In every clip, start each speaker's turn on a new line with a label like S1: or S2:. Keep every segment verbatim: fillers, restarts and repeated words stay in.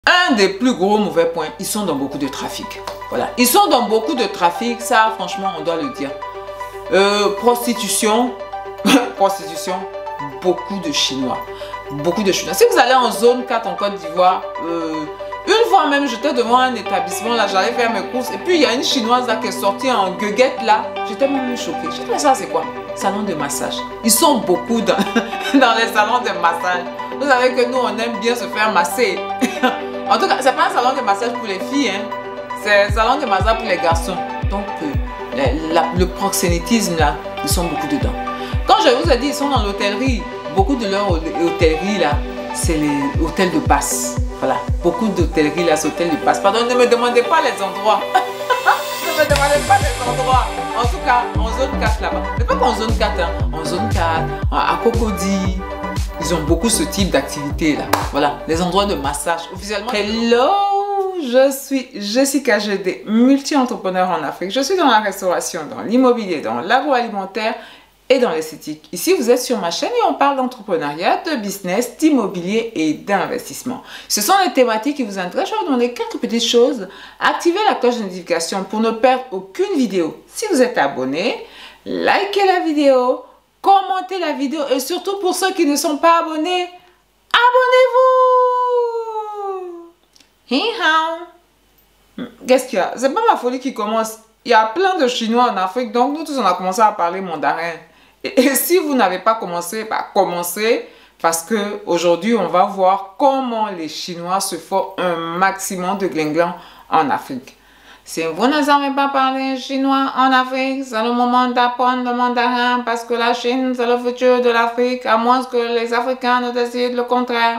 S1: Un des plus gros mauvais points, ils sont dans beaucoup de trafic. Voilà, ils sont dans beaucoup de trafic, ça franchement on doit le dire. Euh, prostitution, prostitution, beaucoup de Chinois. Beaucoup de Chinois. Si vous allez en zone quatre en Côte d'Ivoire, euh, une fois même j'étais devant un établissement, là j'allais faire mes courses et puis il y a une Chinoise là qui est sortie en gueguette là. J'étais même choquée. J'ai dit mais ça c'est quoi? Salon de massage. Ils sont beaucoup dans, dans les salons de massage. Vous savez que nous on aime bien se faire masser. En tout cas, c'est pas un salon de massage pour les filles, hein. C'est un salon de massage pour les garçons. Donc euh, la, la, le proxénétisme là, ils sont beaucoup dedans. Quand je vous ai dit ils sont dans l'hôtellerie, beaucoup de leur hôtellerie là, c'est les hôtels de passe. Voilà, beaucoup d'hôtellerie là, c'est hôtel de passe. Pardon, ne me demandez pas les endroits. Ne me demandez pas les endroits. En tout cas, en zone quatre là-bas. Mais pas qu'en zone quatre, hein. En zone quatre, à Cocody. Ils ont beaucoup ce type d'activité là. Voilà, les endroits de massage. Officiellement. Hello, je suis Jessica Gédé, multi-entrepreneur en Afrique. Je suis dans la restauration, dans l'immobilier, dans l'agroalimentaire et dans l'esthétique. Ici, vous êtes sur ma chaîne et on parle d'entrepreneuriat, de business, d'immobilier et d'investissement. Ce sont les thématiques qui vous intéressent. Je vais vous demander quelques petites choses. Activez la cloche de notification pour ne perdre aucune vidéo. Si vous êtes abonné, likez la vidéo, commentez la vidéo et surtout pour ceux qui ne sont pas abonnés, abonnez-vous. Qu'est-ce qu'il y a? C'est pas ma folie qui commence. Il y a plein de Chinois en Afrique, donc nous tous on a commencé à parler mandarin. Et, et si vous n'avez pas commencé, bah commencez parce que aujourd'hui on va voir comment les Chinois se font un maximum de glinglan en Afrique. Si vous ne savez pas parler chinois en Afrique, c'est le moment d'apprendre le mandarin parce que la Chine, c'est le futur de l'Afrique, à moins que les Africains ne décident le contraire.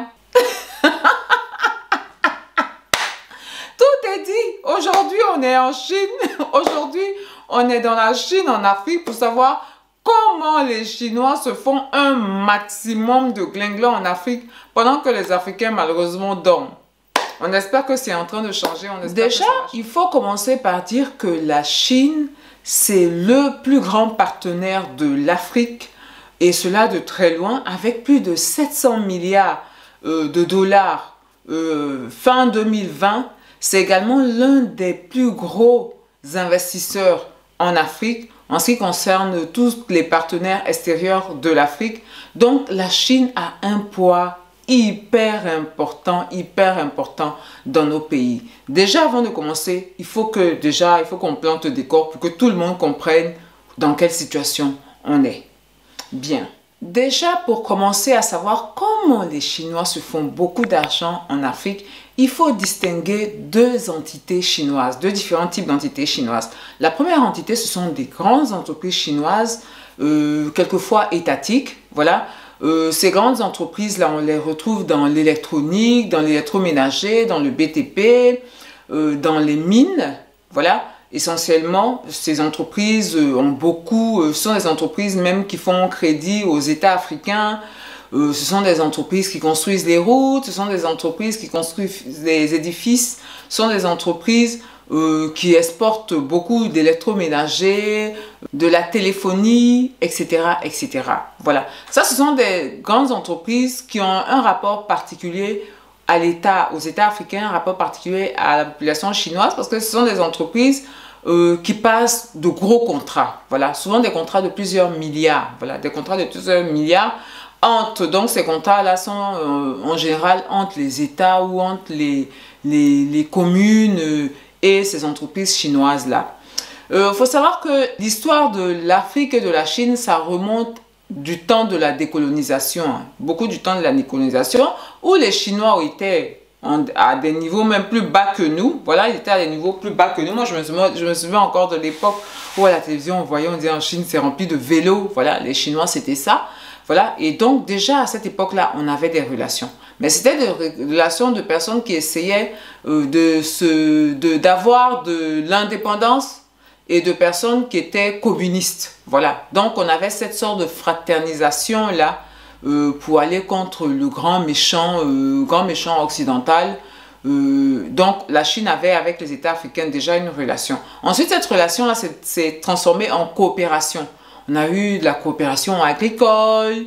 S1: Tout est dit. Aujourd'hui, on est en Chine. Aujourd'hui, on est dans la Chine, en Afrique, pour savoir comment les Chinois se font un maximum de glinglan en Afrique pendant que les Africains, malheureusement, dorment. On espère que c'est en train de changer. On Déjà, il faut commencer par dire que la Chine, c'est le plus grand partenaire de l'Afrique, et cela de très loin, avec plus de sept cents milliards euh, de dollars euh, fin deux mille vingt. C'est également l'un des plus gros investisseurs en Afrique en ce qui concerne tous les partenaires extérieurs de l'Afrique. Donc, la Chine a un poids hyper important, hyper important dans nos pays. Déjà, avant de commencer, il faut que déjà, il faut qu'on plante le décor pour que tout le monde comprenne dans quelle situation on est. Bien. Déjà, pour commencer à savoir comment les Chinois se font beaucoup d'argent en Afrique, il faut distinguer deux entités chinoises, deux différents types d'entités chinoises. La première entité, ce sont des grandes entreprises chinoises, euh, quelquefois étatiques, voilà. Euh, ces grandes entreprises-là, on les retrouve dans l'électronique, dans l'électroménager, dans le B T P, euh, dans les mines. Voilà, essentiellement, ces entreprises euh, ont beaucoup, euh, sont des entreprises même qui font crédit aux États africains. Euh, ce sont des entreprises qui construisent les routes, ce sont des entreprises qui construisent les édifices, ce sont des entreprises Euh, qui exportent beaucoup d'électroménagers, de la téléphonie, et cetera, et cetera. Voilà. Ça, ce sont des grandes entreprises qui ont un rapport particulier à l'État, aux États africains, un rapport particulier à la population chinoise, parce que ce sont des entreprises euh, qui passent de gros contrats. Voilà. Souvent des contrats de plusieurs milliards. Voilà. Des contrats de plusieurs milliards. Entre, donc ces contrats-là sont euh, en général entre les États ou entre les, les, les communes euh, et ces entreprises chinoises-là. Il euh, faut savoir que l'histoire de l'Afrique et de la Chine, ça remonte du temps de la décolonisation, hein. Beaucoup du temps de la décolonisation, où les Chinois étaient en, à des niveaux même plus bas que nous. Voilà, ils étaient à des niveaux plus bas que nous. Moi, je me souviens, je me souviens encore de l'époque où à la télévision, on voyait, on disait en Chine, c'est rempli de vélos. Voilà, les Chinois, c'était ça. Voilà, et donc déjà à cette époque-là, on avait des relations. Mais c'était des relations de personnes qui essayaient euh, de se, de, d'avoir de l'indépendance et de personnes qui étaient communistes. Voilà, donc on avait cette sorte de fraternisation-là euh, pour aller contre le grand méchant, euh, grand méchant occidental. Euh, donc la Chine avait avec les États africains déjà une relation. Ensuite, cette relation-là s'est transformée en coopération. On a eu de la coopération agricole,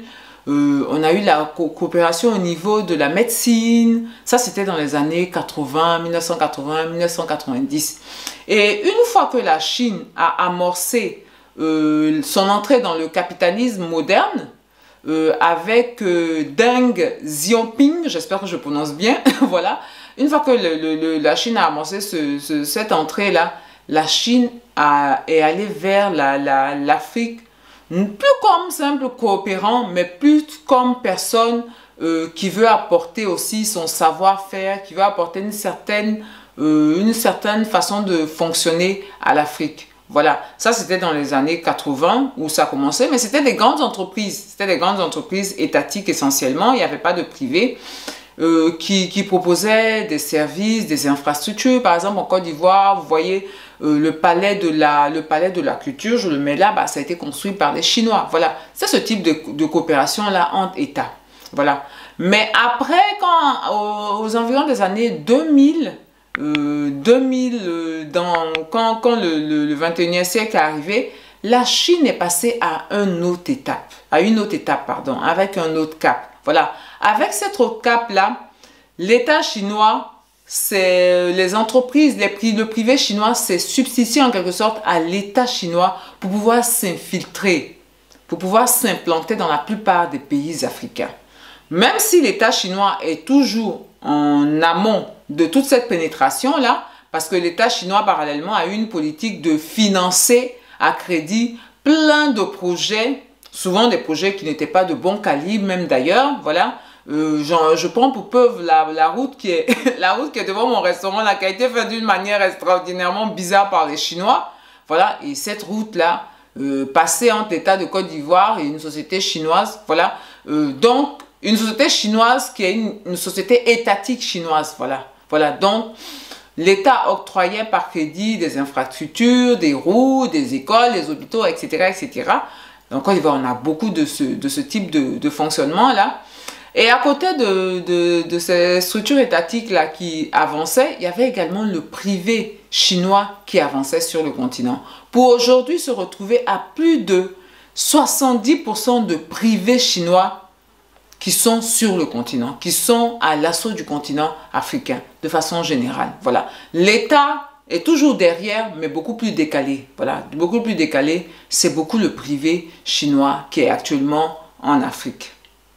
S1: Euh, on a eu la co coopération au niveau de la médecine. Ça, c'était dans les années quatre-vingts, mille neuf cent quatre-vingts, mille neuf cent quatre-vingt-dix. Et une fois que la Chine a amorcé euh, son entrée dans le capitalisme moderne, euh, avec euh, Deng Xiaoping, j'espère que je prononce bien, voilà. Une fois que le, le, le, la Chine a amorcé ce, ce, cette entrée-là, la Chine a, est allée vers la, la, l'Afrique, plus comme simple coopérant, mais plus comme personne euh, qui veut apporter aussi son savoir-faire, qui veut apporter une certaine, euh, une certaine façon de fonctionner à l'Afrique. Voilà, ça c'était dans les années quatre-vingts où ça a commencé, mais c'était des grandes entreprises, c'était des grandes entreprises étatiques essentiellement, il n'y avait pas de privé. Euh, qui, qui proposaient des services, des infrastructures. Par exemple, en Côte d'Ivoire, vous voyez euh, le, palais de la, le palais de la culture, je le mets là, bah, ça a été construit par les Chinois. Voilà, c'est ce type de, de coopération-là entre États. Voilà. Mais après, quand, aux, aux environs des années deux mille, euh, deux mille euh, dans, quand, quand le, le, le vingt et unième siècle est arrivé, la Chine est passée à une autre étape, à une autre étape, pardon, avec un autre cap. Voilà. Avec cette autre cap-là, l'État chinois, c'est les entreprises, les, le privé chinois s'est substitué en quelque sorte à l'État chinois pour pouvoir s'infiltrer, pour pouvoir s'implanter dans la plupart des pays africains. Même si l'État chinois est toujours en amont de toute cette pénétration-là, parce que l'État chinois parallèlement a eu une politique de financer à crédit plein de projets, souvent des projets qui n'étaient pas de bon calibre, même d'ailleurs, voilà. Euh, genre, je prends pour preuve la, la, route qui est, la route qui est devant mon restaurant, là, qui a été faite d'une manière extraordinairement bizarre par les Chinois. Voilà, et cette route-là, euh, passée entre l'État de Côte d'Ivoire et une société chinoise, voilà. Euh, donc, une société chinoise qui est une, une société étatique chinoise, voilà. Voilà, donc, l'État octroyait par crédit des infrastructures, des routes, des écoles, des hôpitaux, et cetera, et cetera. Donc, en Côte d'Ivoire, on a beaucoup de ce, de ce type de, de fonctionnement-là. Et à côté de, de, de ces structures étatiques-là qui avançaient, il y avait également le privé chinois qui avançait sur le continent. Pour aujourd'hui se retrouver à plus de soixante-dix pour cent de privés chinois qui sont sur le continent, qui sont à l'assaut du continent africain, de façon générale. Voilà. L'État est toujours derrière, mais beaucoup plus décalé. Voilà, beaucoup plus décalé, c'est beaucoup le privé chinois qui est actuellement en Afrique.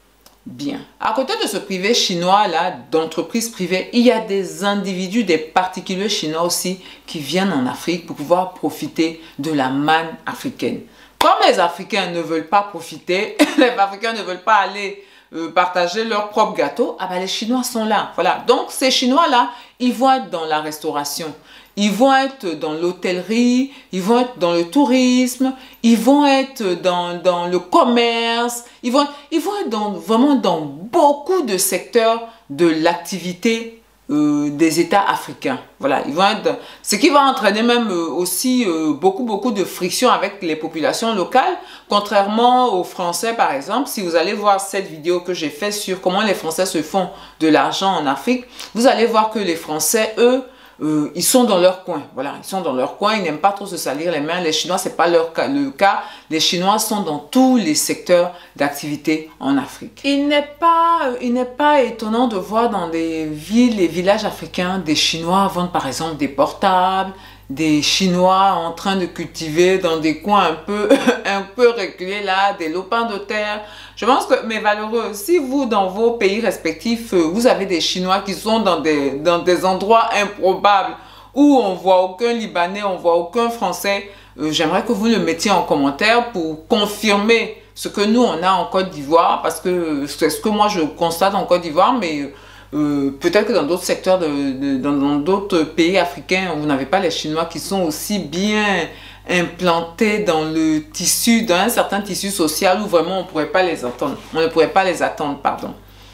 S1: Bien. À côté de ce privé chinois-là, d'entreprises privées, il y a des individus, des particuliers chinois aussi qui viennent en Afrique pour pouvoir profiter de la manne africaine. Comme les Africains ne veulent pas profiter, les Africains ne veulent pas aller euh, partager leur propre gâteau, ah ben les Chinois sont là. Voilà. Donc ces Chinois-là, ils vont être dans la restauration. Ils vont être dans l'hôtellerie, ils vont être dans le tourisme, ils vont être dans, dans le commerce, ils vont, ils vont être dans, vraiment dans beaucoup de secteurs de l'activité euh, des États africains. Voilà, ils vont être, ce qui va entraîner même euh, aussi euh, beaucoup, beaucoup de friction avec les populations locales, contrairement aux Français par exemple. Si vous allez voir cette vidéo que j'ai faite sur comment les Français se font de l'argent en Afrique, vous allez voir que les Français, eux, Euh, ils sont dans leur coin, voilà, ils sont dans leur coin, ils n'aiment pas trop se salir les mains. Les Chinois, c'est pas leur cas, le cas. Les Chinois sont dans tous les secteurs d'activité en Afrique. Il n'est pas, il n'est pas étonnant de voir dans des villes et villages africains des Chinois vendre par exemple des portables, des Chinois en train de cultiver dans des coins un peu, un peu reculés là, des lopins de terre. Je pense que, mais valeureux, si vous, dans vos pays respectifs, vous avez des Chinois qui sont dans des, dans des endroits improbables où on voit aucun Libanais, on voit aucun Français, euh, j'aimerais que vous le mettiez en commentaire pour confirmer ce que nous, on a en Côte d'Ivoire, parce que c'est ce que moi, je constate en Côte d'Ivoire, mais euh, peut-être que dans d'autres secteurs, de, de, dans d'autres pays africains, vous n'avez pas les Chinois qui sont aussi bien implantés dans le tissu, dans un certain tissu social où vraiment on ne pourrait pas les attendre. On ne pourrait pas les attendre, pardon.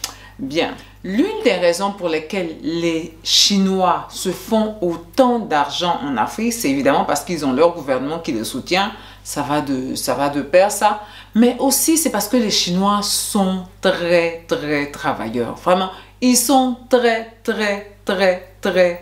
S1: Bien. L'une des raisons pour lesquelles les Chinois se font autant d'argent en Afrique, c'est évidemment parce qu'ils ont leur gouvernement qui les soutient. Ça va de, ça va de pair, ça. Mais aussi, c'est parce que les Chinois sont très, très travailleurs. Vraiment, ils sont très, très, très, très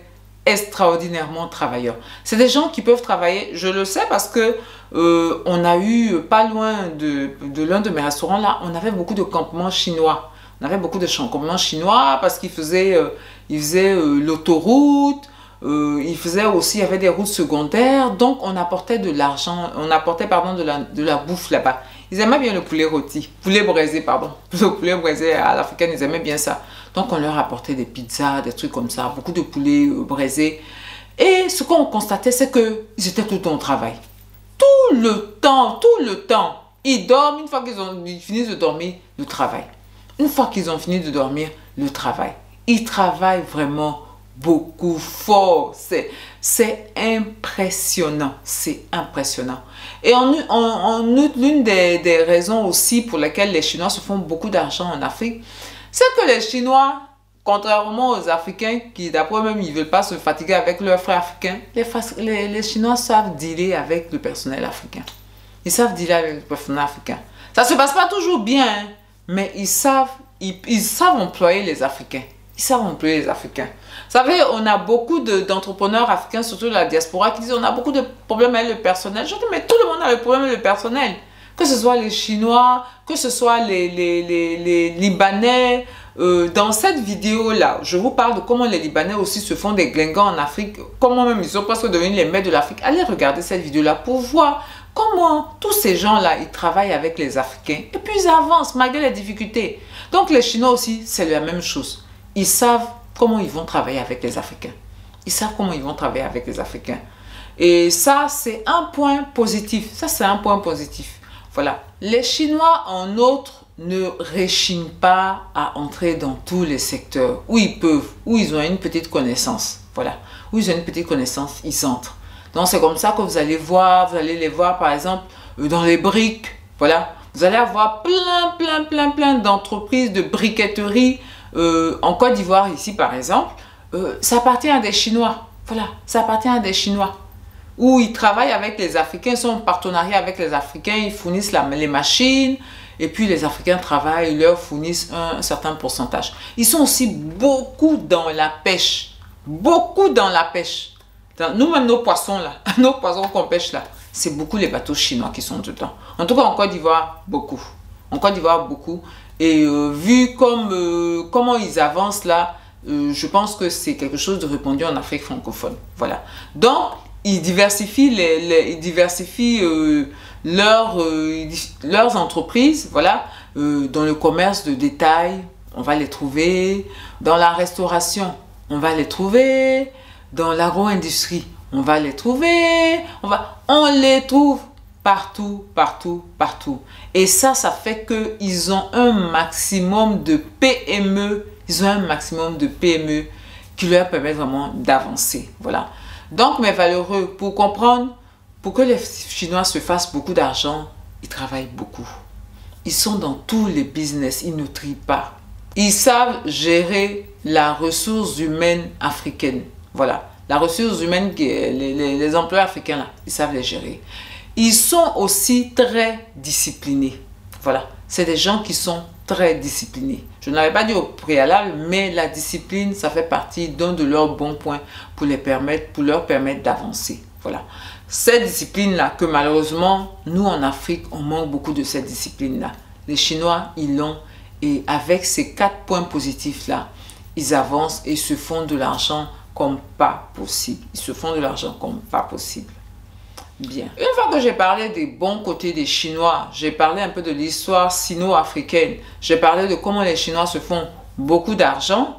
S1: extraordinairement travailleurs. C'est des gens qui peuvent travailler, je le sais parce que euh, on a eu, pas loin de, de l'un de mes restaurants là, on avait beaucoup de campements chinois. On avait beaucoup de campements chinois parce qu'ils faisaient, euh, ils faisaient euh, l'autoroute, euh, ils faisaient aussi, il y avait des routes secondaires, donc on apportait de l'argent, on apportait pardon de la, de la bouffe là-bas. Ils aimaient bien le poulet rôti, poulet braisé pardon, le poulet braisé à l'africaine, ils aimaient bien ça. Donc, on leur apportait des pizzas, des trucs comme ça, beaucoup de poulet euh, braisé. Et ce qu'on constatait, c'est qu'ils étaient tout le temps au travail. Tout le temps, tout le temps. Ils dorment, une fois qu'ils ont ils finissent de dormir, le travail. Une fois qu'ils ont fini de dormir, le travail. Ils travaillent vraiment beaucoup fort. C'est impressionnant. C'est impressionnant. Et en, en, en outre, l'une des, des raisons aussi pour lesquelles les Chinois se font beaucoup d'argent en Afrique, c'est que les Chinois, contrairement aux Africains qui d'après eux-mêmes ils ne veulent pas se fatiguer avec leurs frères africains, les, les, les Chinois savent dealer avec le personnel africain. Ils savent dealer avec le personnel africain. Ça ne se passe pas toujours bien, hein, mais ils savent, ils, ils savent employer les Africains. Ils savent employer les Africains. Vous savez, on a beaucoup d'entrepreneurs africains, surtout de la diaspora, qui disent on a beaucoup de problèmes avec le personnel. Je dis mais tout le monde a le problème avec le personnel. Que ce soit les Chinois, que ce soit les, les, les, les Libanais. Euh, dans cette vidéo-là, je vous parle de comment les Libanais aussi se font des glingans en Afrique. Comment même ils sont presque devenus les maîtres de l'Afrique. Allez regarder cette vidéo-là pour voir comment tous ces gens-là, ils travaillent avec les Africains. Et puis ils avancent malgré les difficultés. Donc les Chinois aussi, c'est la même chose. Ils savent comment ils vont travailler avec les Africains. Ils savent comment ils vont travailler avec les Africains. Et ça, c'est un point positif. Ça, c'est un point positif. Voilà. Les Chinois, en outre, ne réchignent pas à entrer dans tous les secteurs où ils peuvent, où ils ont une petite connaissance. Voilà. Où ils ont une petite connaissance, ils entrent. Donc, c'est comme ça que vous allez voir, vous allez les voir, par exemple, dans les briques. Voilà. Vous allez avoir plein, plein, plein, plein d'entreprises de briqueterie euh, en Côte d'Ivoire, ici, par exemple. Euh, ça appartient à des Chinois. Voilà. Ça appartient à des Chinois. Où ils travaillent avec les Africains, ils sont en partenariat avec les Africains, ils fournissent la, les machines, et puis les Africains travaillent, ils leur fournissent un, un certain pourcentage. Ils sont aussi beaucoup dans la pêche, beaucoup dans la pêche. Nous-mêmes, nos poissons là, nos poissons qu'on pêche là, c'est beaucoup les bateaux chinois qui sont dedans. En tout cas, en Côte d'Ivoire, beaucoup. En Côte d'Ivoire, beaucoup. Et euh, vu comme, euh, comment ils avancent là, euh, je pense que c'est quelque chose de répandu en Afrique francophone. Voilà. Donc, ils diversifient, les, les, ils diversifient euh, leur, euh, leurs entreprises, voilà, euh, dans le commerce de détail, on va les trouver, dans la restauration, on va les trouver, dans l'agro-industrie, on va les trouver, on, va, on les trouve partout, partout, partout. Et ça, ça fait qu'ils ont un maximum de P M E, ils ont un maximum de P M E qui leur permet vraiment d'avancer, voilà. Donc, mes valeureux, pour comprendre, pour que les Chinois se fassent beaucoup d'argent, ils travaillent beaucoup. Ils sont dans tous les business, ils ne trient pas. Ils savent gérer la ressource humaine africaine. Voilà, la ressource humaine, les, les, les emplois africains, là, ils savent les gérer. Ils sont aussi très disciplinés. Voilà, c'est des gens qui sont très disciplinés. Je ne l'avais pas dit au préalable, mais la discipline, ça fait partie d'un de leurs bons points pour, les permettre, pour leur permettre d'avancer. Voilà. Cette discipline-là, que malheureusement, nous en Afrique, on manque beaucoup de cette discipline-là. Les Chinois, ils l'ont. Et avec ces quatre points positifs-là, ils avancent et se font de l'argent comme pas possible. Ils se font de l'argent comme pas possible. Bien. Une fois que j'ai parlé des bons côtés des Chinois, j'ai parlé un peu de l'histoire sino-africaine, j'ai parlé de comment les Chinois se font beaucoup d'argent,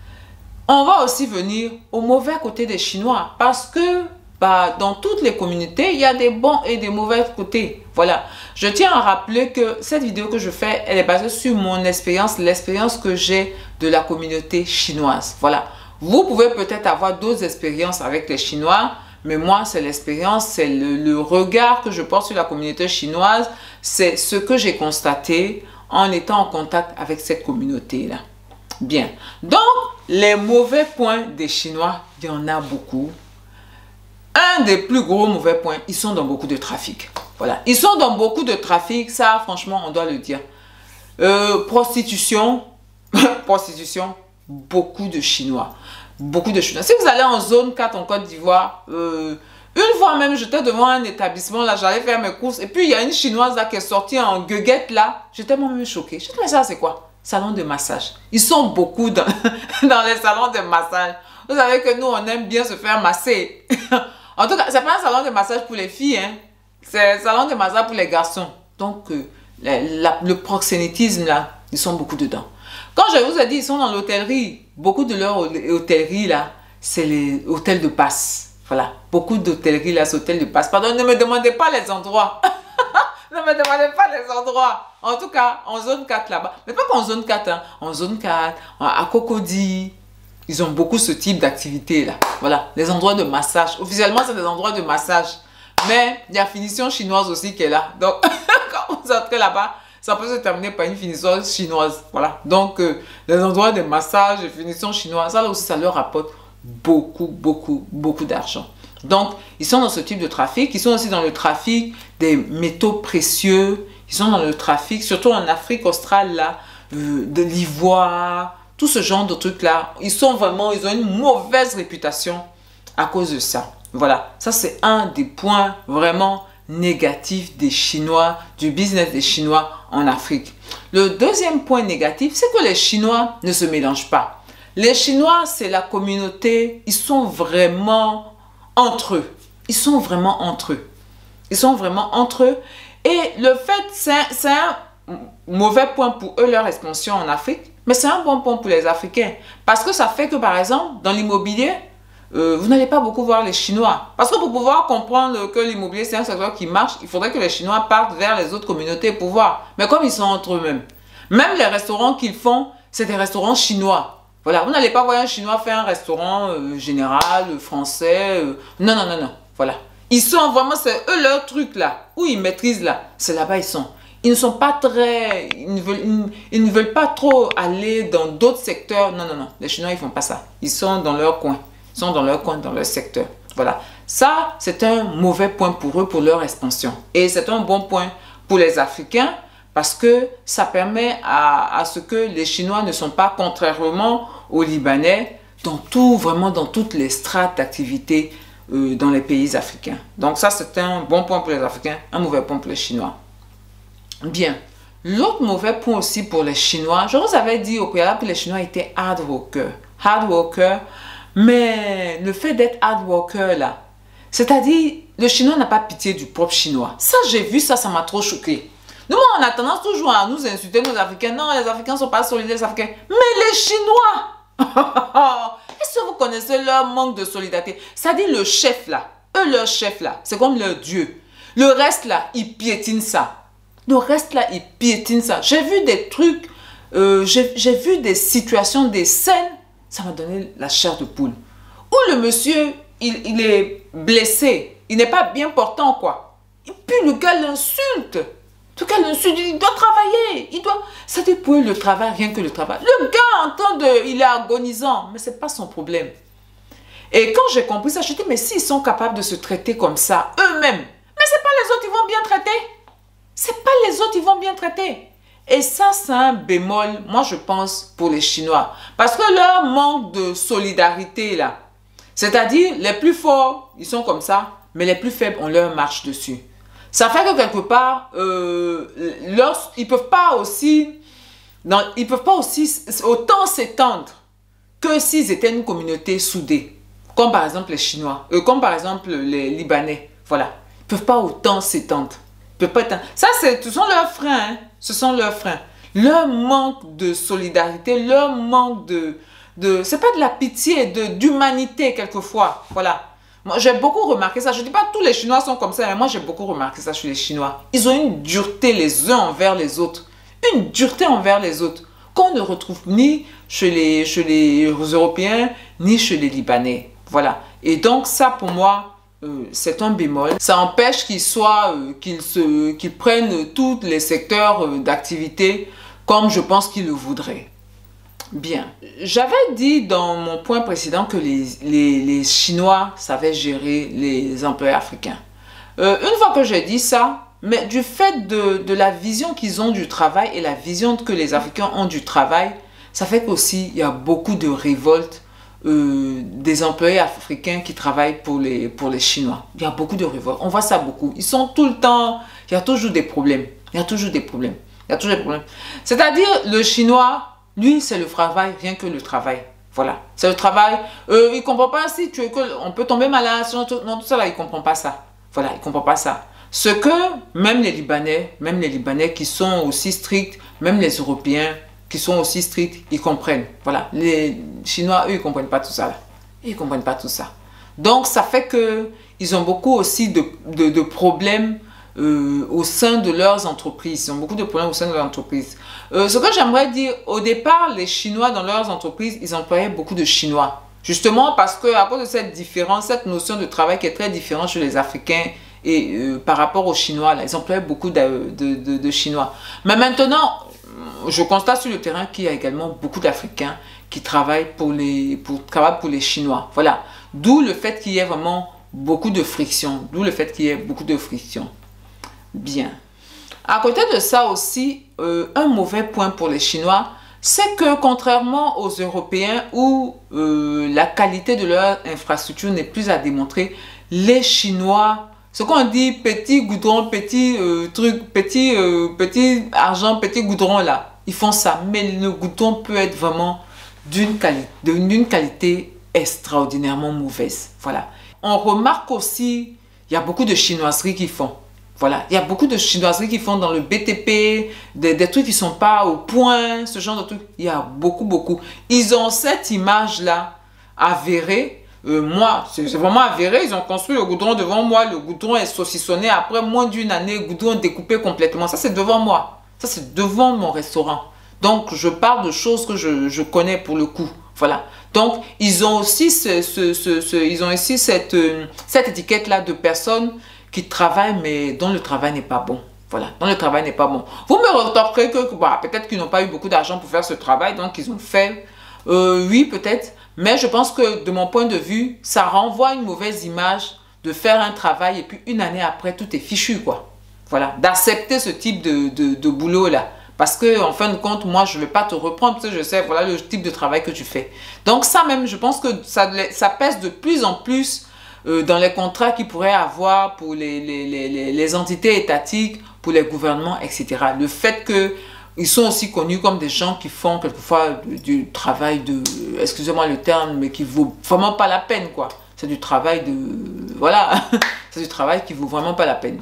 S1: on va aussi venir au mauvais côté des Chinois parce que bah, dans toutes les communautés, il y a des bons et des mauvais côtés. Voilà. Je tiens à rappeler que cette vidéo que je fais, elle est basée sur mon expérience, l'expérience que j'ai de la communauté chinoise. Voilà. Vous pouvez peut-être avoir d'autres expériences avec les Chinois, mais moi, c'est l'expérience, c'est le, le regard que je porte sur la communauté chinoise. C'est ce que j'ai constaté en étant en contact avec cette communauté-là. Bien. Donc, les mauvais points des Chinois, il y en a beaucoup. Un des plus gros mauvais points, ils sont dans beaucoup de trafic. Voilà. Ils sont dans beaucoup de trafic, ça, franchement, on doit le dire. Euh, prostitution, prostitution, beaucoup de Chinois. beaucoup de Chinois. Si vous allez en zone quatre en Côte d'Ivoire, euh, une fois même, j'étais devant un établissement, là, j'allais faire mes courses, et puis il y a une Chinoise là qui est sortie en gueuguette là. J'étais moi-même choquée. Je me mais ça, c'est quoi? Salon de massage. Ils sont beaucoup dans, dans les salons de massage. Vous savez que nous, on aime bien se faire masser. En tout cas, c'est pas un salon de massage pour les filles, hein. C'est un salon de massage pour les garçons. Donc, euh, la, la, le proxénétisme, là, ils sont beaucoup dedans. Quand je vous ai dit, ils sont dans l'hôtellerie, beaucoup de leur hôtellerie, là, c'est les hôtels de passe. Voilà, beaucoup d'hôtellerie, là, c'est hôtels de passe. Pardon, ne me demandez pas les endroits. Ne me demandez pas les endroits. En tout cas, en zone quatre là-bas. Mais pas qu'en zone quatre, hein. En zone quatre, à Cocody. Ils ont beaucoup ce type d'activité là. Voilà, les endroits de massage. Officiellement, c'est des endroits de massage. Mais il y a finition chinoise aussi qui est là. Donc, quand vous entrez là-bas, ça peut se terminer par une finition chinoise. Voilà. Donc, euh, les endroits de massage et finition chinoise, ça là aussi, ça leur rapporte beaucoup, beaucoup, beaucoup d'argent. Donc, ils sont dans ce type de trafic. Ils sont aussi dans le trafic des métaux précieux. Ils sont dans le trafic, surtout en Afrique australe, là, euh, de l'ivoire, tout ce genre de trucs-là. Ils sont vraiment, ils ont une mauvaise réputation à cause de ça. Voilà, ça c'est un des points vraiment négatifs des Chinois, du business des Chinois en Afrique. Le deuxième point négatif, c'est que les Chinois ne se mélangent pas. Les Chinois, c'est la communauté, ils sont vraiment entre eux. Ils sont vraiment entre eux. Ils sont vraiment entre eux. Et le fait, c'est un mauvais point pour eux, leur expansion en Afrique, mais c'est un bon point pour les Africains. Parce que ça fait que, par exemple, dans l'immobilier, euh, vous n'allez pas beaucoup voir les Chinois. Parce que pour pouvoir comprendre que l'immobilier, c'est un secteur qui marche, il faudrait que les Chinois partent vers les autres communautés pour voir. Mais comme ils sont entre eux-mêmes, même les restaurants qu'ils font, c'est des restaurants chinois. Voilà, vous n'allez pas voir un Chinois faire un restaurant euh, général, euh, français. Euh, non, non, non, non. Voilà. Ils sont vraiment, c'est eux leur truc là, où ils maîtrisent là. C'est là-bas ils sont. Ils ne sont pas très, ils ne veulent, ils, ils ne veulent pas trop aller dans d'autres secteurs. Non, non, non. Les Chinois, ils ne font pas ça. Ils sont dans leur coin. Ils sont dans leur coin, dans leur secteur. Voilà. Ça, c'est un mauvais point pour eux, pour leur expansion. Et c'est un bon point pour les Africains, parce que ça permet à, à ce que les Chinois ne sont pas, contrairement aux Libanais, dans tout, vraiment dans toutes les strates d'activité euh, dans les pays africains. Donc ça, c'est un bon point pour les Africains, un mauvais point pour les Chinois. Bien. L'autre mauvais point aussi pour les Chinois, je vous avais dit au préalable que les Chinois étaient hard workers. Hard workers, mais le fait d'être hard worker là, c'est-à-dire, le Chinois n'a pas pitié du propre Chinois. Ça, j'ai vu ça, ça m'a trop choqué. Nous, on a tendance toujours à nous insulter, nos Africains. Non, les Africains ne sont pas solidaires, les Africains. Mais les Chinois, est-ce que vous connaissez leur manque de solidarité? C'est-à-dire le chef là, eux, leur chef là, c'est comme leur Dieu. Le reste là, ils piétinent ça. Le reste là, ils piétinent ça. J'ai vu des trucs, euh, j'ai vu des situations, des scènes, ça m'a donné la chair de poule. Où le monsieur, il, il est blessé, il n'est pas bien portant quoi. Et puis le gars l'insulte. En tout cas, il doit travailler. Il doit... Ça dit pour le travail, rien que le travail. Le gars entend de... Il est agonisant, mais ce n'est pas son problème. Et quand j'ai compris ça, je dis, mais s'ils sont capables de se traiter comme ça, eux-mêmes, mais ce n'est pas les autres qui vont bien traiter. Ce n'est pas les autres qui vont bien traiter. Et ça, c'est un bémol, moi je pense, pour les Chinois. Parce que leur manque de solidarité, là, c'est-à-dire, les plus forts, ils sont comme ça, mais les plus faibles, on leur marche dessus. Ça fait que quelque part, euh, leur, ils ne peuvent pas aussi, non, ils peuvent pas aussi autant s'étendre que s'ils étaient une communauté soudée. Comme par exemple les Chinois, euh, comme par exemple les Libanais. Voilà. Ils ne peuvent pas autant s'étendre. Ça, ce sont leurs freins. Hein. Ce sont leurs freins. Leur manque de solidarité, leur manque de... de c'est pas de la pitié, d'humanité quelquefois. Voilà. Moi, j'ai beaucoup remarqué ça. Je ne dis pas que tous les Chinois sont comme ça, mais moi, j'ai beaucoup remarqué ça chez les Chinois. Ils ont une dureté les uns envers les autres. Une dureté envers les autres qu'on ne retrouve ni chez les, chez les Européens, ni chez les Libanais. Voilà. Et donc, ça, pour moi, euh, c'est un bémol. Ça empêche qu'ils soient, euh, qu'ils se, qu'ils prennent tous les secteurs euh, d'activité comme je pense qu'ils le voudraient. Bien. J'avais dit dans mon point précédent que les, les, les Chinois savaient gérer les employés africains. Euh, une fois que j'ai dit ça, mais du fait de, de la vision qu'ils ont du travail et la vision que les Africains ont du travail, ça fait qu'aussi il y a beaucoup de révoltes euh, des employés africains qui travaillent pour les, pour les Chinois. Il y a beaucoup de révoltes. On voit ça beaucoup. Ils sont tout le temps... Il y a toujours des problèmes. Il y a toujours des problèmes. Il y a toujours des problèmes. C'est-à-dire, le Chinois, lui, c'est le travail, rien que le travail. Voilà. C'est le travail. Euh, il ne comprend pas si tu, que on peut tomber malade. Non, tout ça, là, il ne comprend pas ça. Voilà, il ne comprend pas ça. Ce que même les Libanais, même les Libanais qui sont aussi stricts, même les Européens qui sont aussi stricts, ils comprennent. Voilà, les Chinois, eux, ils ne comprennent pas tout ça. Là. Ils ne comprennent pas tout ça. Donc, ça fait qu'ils ont beaucoup aussi de, de, de problèmes euh, au sein de leurs entreprises. Ils ont beaucoup de problèmes au sein de leurs entreprises. Euh, ce que j'aimerais dire, au départ, les Chinois, dans leurs entreprises, ils employaient beaucoup de Chinois. Justement parce qu'à cause de cette différence, cette notion de travail qui est très différente chez les Africains et euh, par rapport aux Chinois, là, ils employaient beaucoup de, de, de, de Chinois. Mais maintenant, je constate sur le terrain qu'il y a également beaucoup d'Africains qui travaillent pour les, pour, travaillent pour les Chinois. Voilà. D'où le fait qu'il y ait vraiment beaucoup de friction. D'où le fait qu'il y ait beaucoup de friction. Bien. À côté de ça aussi, euh, un mauvais point pour les Chinois, c'est que contrairement aux Européens où euh, la qualité de leur infrastructure n'est plus à démontrer, les Chinois, ce qu'on dit petit goudron, petit euh, truc, petit, euh, petit argent, petit goudron là, ils font ça. Mais le goudron peut être vraiment d'une qualité, d'une qualité extraordinairement mauvaise. Voilà. On remarque aussi, il y a beaucoup de chinoiseries qu'ils font. Voilà, il y a beaucoup de chinoiseries qui font dans le B T P, des, des trucs qui ne sont pas au point, ce genre de trucs. Il y a beaucoup, beaucoup. Ils ont cette image-là avérée. Euh, moi, c'est vraiment avéré. Ils ont construit le goudron devant moi. Le goudron est saucissonné. Après moins d'une année, le goudron découpé complètement. Ça, c'est devant moi. Ça, c'est devant mon restaurant. Donc, je parle de choses que je, je connais pour le coup. Voilà. Donc, ils ont aussi, ce, ce, ce, ce, ils ont aussi cette, euh, cette étiquette-là de personnes qui travaillent, mais dont le travail n'est pas bon. Voilà, dont le travail n'est pas bon. Vous me retorquerez que bah, peut-être qu'ils n'ont pas eu beaucoup d'argent pour faire ce travail, donc ils ont fait. Euh, oui, peut-être. Mais je pense que de mon point de vue, ça renvoie une mauvaise image de faire un travail et puis une année après, tout est fichu, quoi. Voilà, d'accepter ce type de, de, de boulot-là. Parce que, en fin de compte, moi, je ne vais pas te reprendre parce que je sais, voilà le type de travail que tu fais. Donc ça même, je pense que ça, ça pèse de plus en plus Euh, dans les contrats qu'ils pourraient avoir pour les, les, les, les entités étatiques, pour les gouvernements, et cetera. Le fait qu'ils sont aussi connus comme des gens qui font quelquefois du, du travail de, excusez-moi le terme, mais qui ne vaut vraiment pas la peine, quoi. C'est du travail de, voilà, c'est du travail qui ne vaut vraiment pas la peine.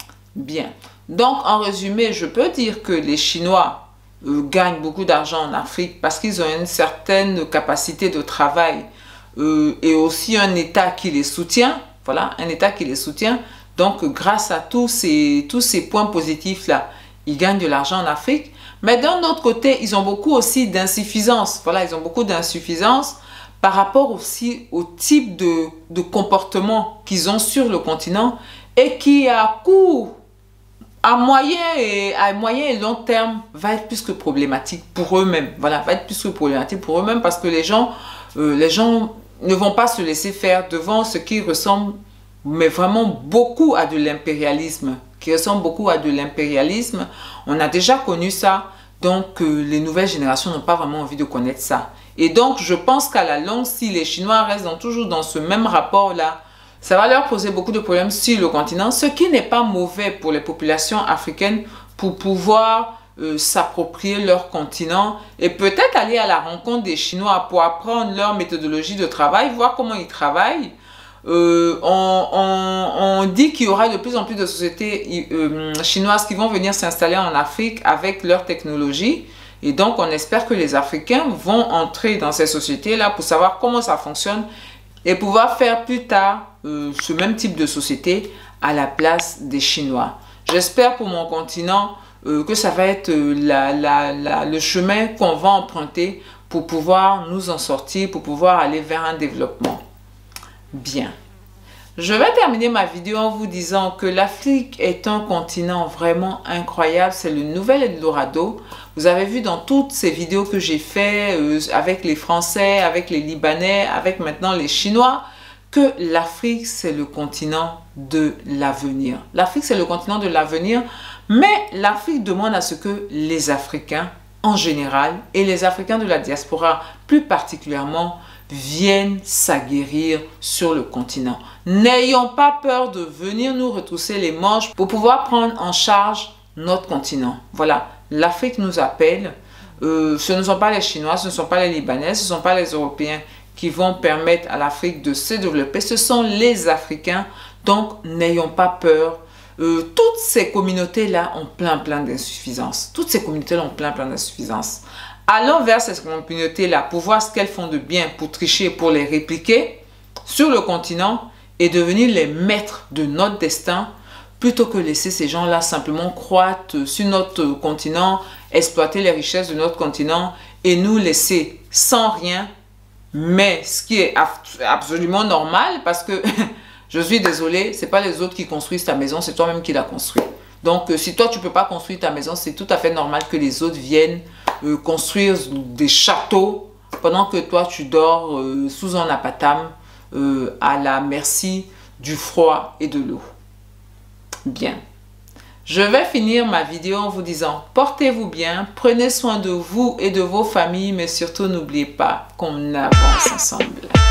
S1: Bien. Donc, en résumé, je peux dire que les Chinois euh, gagnent beaucoup d'argent en Afrique parce qu'ils ont une certaine capacité de travail Euh, et aussi un État qui les soutient, voilà, un État qui les soutient. Donc, grâce à tous ces, tous ces points positifs-là, ils gagnent de l'argent en Afrique. Mais d'un autre côté, ils ont beaucoup aussi d'insuffisance. Voilà, ils ont beaucoup d'insuffisance par rapport aussi au type de, de comportement qu'ils ont sur le continent et qui, à court, à moyen, et, à moyen et long terme, va être plus que problématique pour eux-mêmes. Voilà, va être plus que problématique pour eux-mêmes parce que les gens, euh, les gens ne vont pas se laisser faire devant ce qui ressemble, mais vraiment beaucoup à de l'impérialisme, qui ressemble beaucoup à de l'impérialisme. On a déjà connu ça, donc euh, les nouvelles générations n'ont pas vraiment envie de connaître ça. Et donc, je pense qu'à la longue, si les Chinois restent dans, toujours dans ce même rapport-là, ça va leur poser beaucoup de problèmes sur le continent, ce qui n'est pas mauvais pour les populations africaines pour pouvoir Euh, s'approprier leur continent et peut-être aller à la rencontre des Chinois pour apprendre leur méthodologie de travail, voir comment ils travaillent. Euh, on, on, on dit qu'il y aura de plus en plus de sociétés euh, chinoises qui vont venir s'installer en Afrique avec leur technologie et donc on espère que les Africains vont entrer dans ces sociétés-là pour savoir comment ça fonctionne et pouvoir faire plus tard euh, ce même type de société à la place des Chinois. J'espère pour mon continent Euh, que ça va être euh, la, la, la, le chemin qu'on va emprunter pour pouvoir nous en sortir, pour pouvoir aller vers un développement. Bien. Je vais terminer ma vidéo en vous disant que l'Afrique est un continent vraiment incroyable. C'est le nouvel Eldorado. Vous avez vu dans toutes ces vidéos que j'ai faites euh, avec les Français, avec les Libanais, avec maintenant les Chinois, que l'Afrique, c'est le continent de l'avenir. L'Afrique, c'est le continent de l'avenir. Mais l'Afrique demande à ce que les Africains en général et les Africains de la diaspora plus particulièrement viennent s'aguerrir sur le continent. N'ayons pas peur de venir nous retrousser les manches pour pouvoir prendre en charge notre continent. Voilà, l'Afrique nous appelle. Euh, ce ne sont pas les Chinois, ce ne sont pas les Libanais, ce ne sont pas les Européens qui vont permettre à l'Afrique de se développer. Ce sont les Africains. Donc, n'ayons pas peur. Euh, toutes ces communautés-là ont plein, plein d'insuffisances. Toutes ces communautés-là ont plein, plein d'insuffisances. Allons vers ces communautés-là pour voir ce qu'elles font de bien, pour tricher, pour les répliquer sur le continent et devenir les maîtres de notre destin, plutôt que laisser ces gens-là simplement croître sur notre continent, exploiter les richesses de notre continent et nous laisser sans rien. Mais ce qui est absolument normal, parce que je suis désolée, ce n'est pas les autres qui construisent ta maison, c'est toi-même qui la construis. Donc, si toi, tu ne peux pas construire ta maison, c'est tout à fait normal que les autres viennent euh, construire des châteaux pendant que toi, tu dors euh, sous un apatam euh, à la merci du froid et de l'eau. Bien. Je vais finir ma vidéo en vous disant, portez-vous bien, prenez soin de vous et de vos familles, mais surtout n'oubliez pas qu'on avance ensemble.